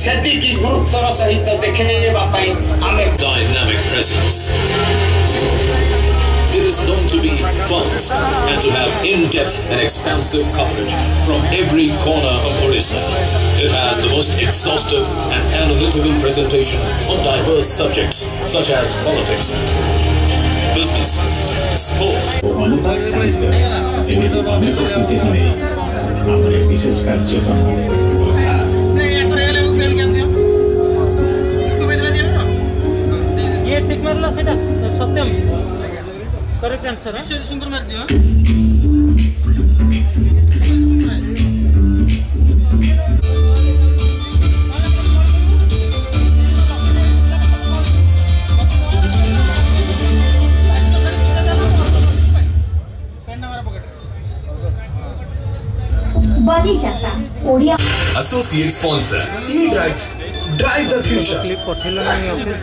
सेति की गुरुत्वर सहित देखिबा पई आमे dynamic presence. It is known to be fast and to have in-depth and expansive coverage from every corner of Odisha. It has the most exhaustive and analytical presentation on diverse subjects such as politics, business, sport. ये ठीक मारला सेटा सत्यम correct answer है सुंदर मार दियो Baliyatra Odia Associate sponsor E-Drive, drive the future. Clip पठेलो नहीं office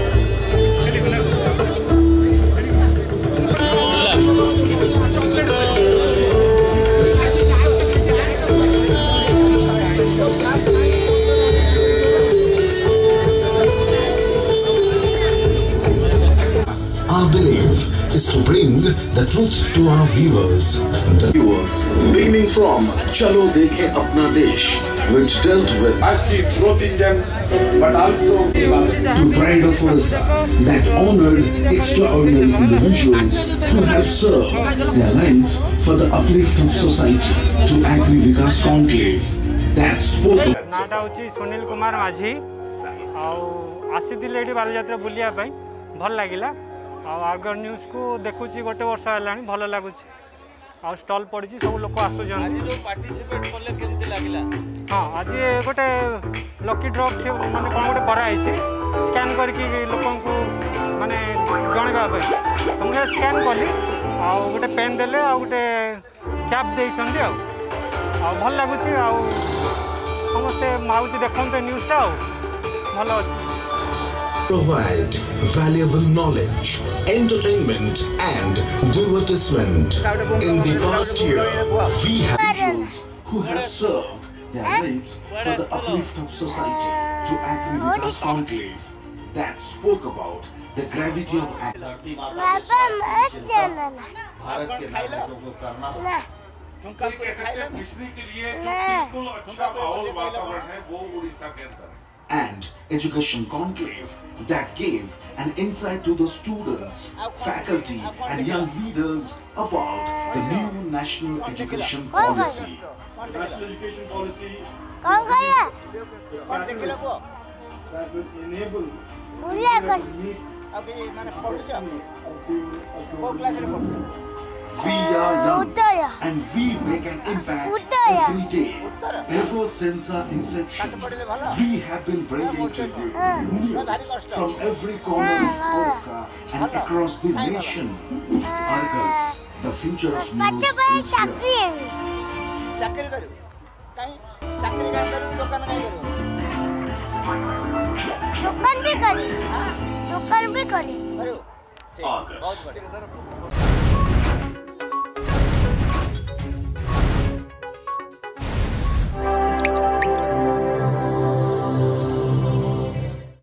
Our belief is to bring the truth to our viewers. The viewers, beginning from Chalo Dekhe Apna Desh, which dealt with massive growth engine, but also to Pride of Odisha, that honored extraordinary individuals who have served their lives for the uplift of society, to Agri Vikas Conclave, that spoke. नाटा होची सुनील कुमार माझी आउ आसीथिले एठी बालीयात्रा बुलिया पई भल लागिला आ Agar news को देखुची गोटे वर्ष हलानी भल लागुची आ स्टॉल पड़िची सब लोक आसु जन आज जो पार्टिसिपेट करले केमते लागिला हां आज गोटे लकी ड्रॉ माने कोन गोटे करा आइची स्कैन करके लोकन को माने जणबा पई हम स्कैन करली आ गोटे पेन देले आ गोटे कैप देइछन आ भल लागुची आ समस्ते माउची देखते न्यूज टा भल अछि Provide valuable knowledge, entertainment and divertisement. In the past year, we have those who have served their lives for the uplift of society, to Agri Vikas Conclave, that spoke about the gravity of activity. And education conclave that gave an insight to the students, faculty and young leaders about the new national education policy. national education policy that will enable We are young and we make an impact every day. Ever since our inception, we have been bringing to you news from every corner of Odisha and across the nation. Argus, the future of news is here. दुकान भी करी August.